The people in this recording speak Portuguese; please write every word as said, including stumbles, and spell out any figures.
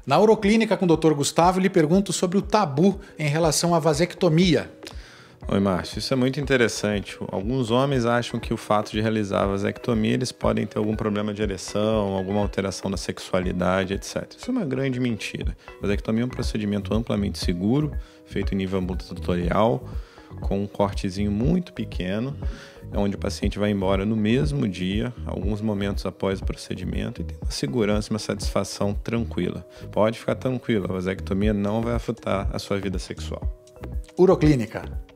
Na Uroclínica com o doutor Gustavo, lhe pergunto sobre o tabu em relação à vasectomia. Oi, Márcio. Isso é muito interessante. Alguns homens acham que o fato de realizar a vasectomia, eles podem ter algum problema de ereção, alguma alteração da sexualidade, etcétera. Isso é uma grande mentira. A vasectomia é um procedimento amplamente seguro, feito em nível ambulatorial, com um cortezinho muito pequeno, onde o paciente vai embora no mesmo dia, alguns momentos após o procedimento, e tem uma segurança, uma satisfação tranquila. Pode ficar tranquilo, a vasectomia não vai afetar a sua vida sexual. Uroclínica.